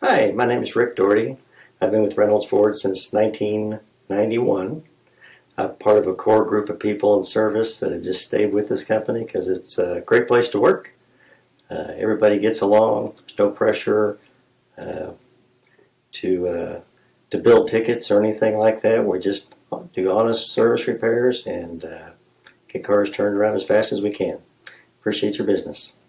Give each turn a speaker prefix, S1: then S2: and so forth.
S1: Hi, my name is Rick Dougherty. I've been with Reynolds Ford since 1991. I'm part of a core group of people in service that have just stayed with this company because it's a great place to work. Everybody gets along. There's no pressure to build tickets or anything like that. We just do honest service repairs and get cars turned around as fast as we can. Appreciate your business.